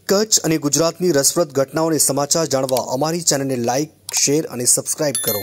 कच्छ અને ગુજરાતની રસપ્રદ ઘટનાઓને સમાચાર જાણવા અમારી ચેનલને લાઇક, શેર અને સબસ્ક્રાઇબ કરો।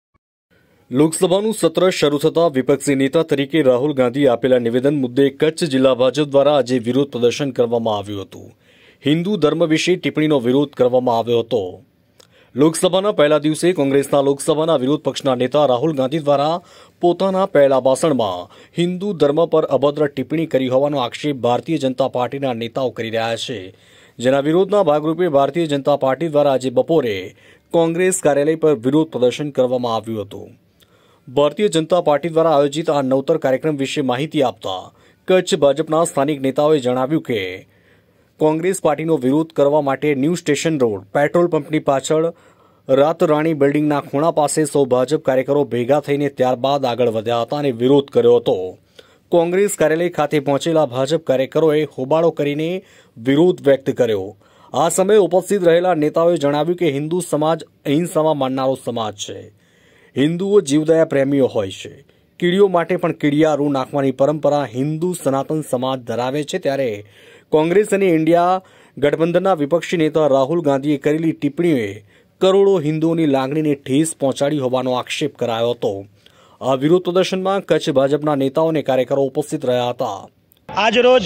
લોકસભાનું સત્ર શરૂ થતાં વિપક્ષી નેતા તરીકે રાહુલ ગાંધીએ આપેલા નિવેદન મુદ્દે કચ્છ જિલ્લા ભાજપ દ્વારા આજે વિરોધ પ્રદર્શન કરવામાં આવ્યું હતું। હિન્દુ ધર્મ વિશે ટિપ્પણીનો વિરોધ કરવામાં આવ્યો હતો। લોકસભાના પહેલા દિવસે કોંગ્રેસના લોકસભાના વિરોધ પક્ષના નેતા રાહુલ ગાંધી દ્વારા પોતાના પહેલા ભાષણમાં હિન્દુ ધર્મ પર અભદ્ર ટિપ્પણી કરી હોવાનો આક્ષેપ ભારતીય જનતા પાર્ટીના નેતાઓ કરી રહ્યા છે, જેના વિરોધના ભાગરૂપે ભારતીય જનતા પાર્ટી દ્વારા આજે બપોરે કોંગ્રેસ કાર્યાલય પર વિરોધ પ્રદર્શન કરવામાં આવ્યું હતું। ભારતીય જનતા પાર્ટી દ્વારા આયોજિત આ નવતર કાર્યક્રમ વિશે માહિતી આપતા કચ્છ ભાજપના સ્થાનિક નેતાઓએ જણાવ્યું કે કોંગ્રેસ પાર્ટીનો વિરોધ કરવા માટે ન્યૂ સ્ટેશન રોડ પેટ્રોલ પંપની પાછળ રાતરાણી બિલ્ડિંગના ખૂણા પાસે સૌ ભાજપ કાર્યકરો ભેગા થઈને ત્યારબાદ આગળ વધ્યા હતા અને વિરોધ કર્યો હતો। કોંગ્રેસ કાર્યાલય ખાતે પહોંચેલા ભાજપ કાર્યકરોએ હોબાળો કરીને વિરોધ વ્યક્ત કર્યો। આ સમયે ઉપસ્થિત રહેલા નેતાઓએ જણાવ્યું કે હિન્દુ સમાજ અહિંસામાં માનનારો સમાજ છે। હિન્દુઓ જીવદયા પ્રેમીઓ હોય છે। કીડીઓ માટે પણ કીડિયારું નાખવાની પરંપરા હિન્દુ સનાતન સમાજ ધરાવે છે। ત્યારે કોંગ્રેસ અને ઇન્ડિયા ગઠબંધનના વિપક્ષી નેતા રાહુલ ગાંધીએ કરેલી ટિપ્પણીઓએ કરોડો હિન્દુઓની લાગણીને ઠેસ પહોંચાડી હોવાનો આક્ષેપ કરાયો હતો। આ વિરોધ પ્રદર્શનમાં કચ્છ ભાજપના નેતાઓ અને કાર્યકરો ઉપસ્થિત રહ્યા હતા। આજ રોજ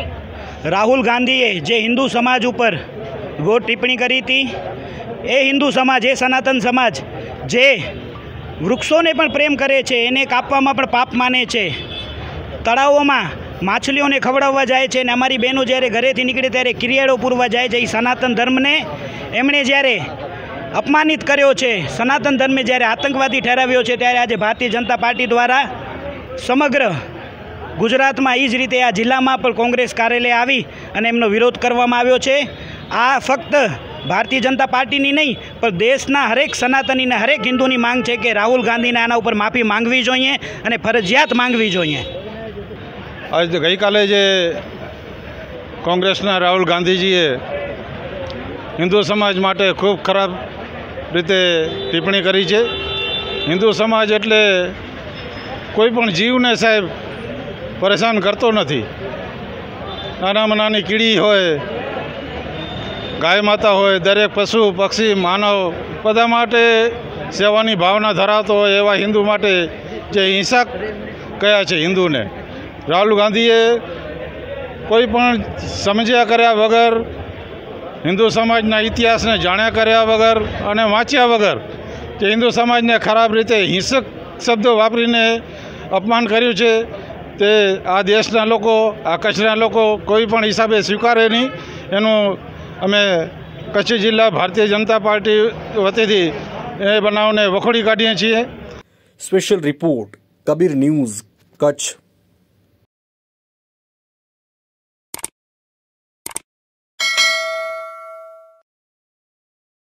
રાહુલ ગાંધીએ જે હિન્દુ સમાજ ઉપર ગોળ ટિપ્પણી કરી હતી, એ હિન્દુ સમાજ, એ સનાતન સમાજ જે વૃક્ષોને પણ પ્રેમ કરે છે, એને કાપવામાં પણ પાપ માને છે, તળાવોમાં માછલીઓને ખવડાવવા જાય છે, અને અમારી બહેનો જ્યારે ઘરેથી નીકળે ત્યારે કિરિયાળો પૂરવા જાય છે। એ સનાતન ધર્મને એમણે જ્યારે અપમાનિત કર્યો છે, સનાતન ધર્મે જ્યારે આતંકવાદી ઠેરાવ્યો છે, ત્યારે આજે ભારતીય જનતા પાર્ટી દ્વારા સમગ્ર ગુજરાતમાં એ જ રીતે આ જિલ્લામાં પણ કોંગ્રેસ કાર્યાલય આવી અને એમનો વિરોધ કરવામાં આવ્યો છે। આ ફક્ત ભારતીય જનતા પાર્ટીની નહીં પણ દેશના હરેક સનાતનીને, હરેક હિન્દુની માંગ છે કે રાહુલ ગાંધીને આના ઉપર માફી માંગવી જોઈએ અને ફરજિયાત માંગવી જોઈએ। आज गईकाले जे कोंग्रेसना राहुल गांधीजीए हिंदू समाज माटे खूब खराब रीते टिप्पणी करी है। हिंदू समाज एटले कोईपण जीव ने साहेब परेशान करतो नहीं। नानामां नानी कीड़ी होय, गाय माता होय, दरेक पशु पक्षी मानव बधा माटे सेवानी भावना धरावतो होय एवा हिंदू माटे जे हिंसा कह्या छे हिंदू ने, राहुल गांधीए कोईपण समझ्या कर्या वगर, हिंदू समाजना इतिहास ने जाण्या कर्या वगर अने वाँच्या वगर जे हिंदू समाज ने खराब रीते हिंसक शब्दों वापरीने अपमान कर्युं छे, ते आ देशना लोको, आ कच्छना लोको कोईपण हिसाबे स्वीकारे नहीं। एनुं अमे कच्छ जिल्ला भारतीय जनता पार्टी वतीथी ए बनावने वखोड़ी काढीए छीए। Special report Kabir news Kutch.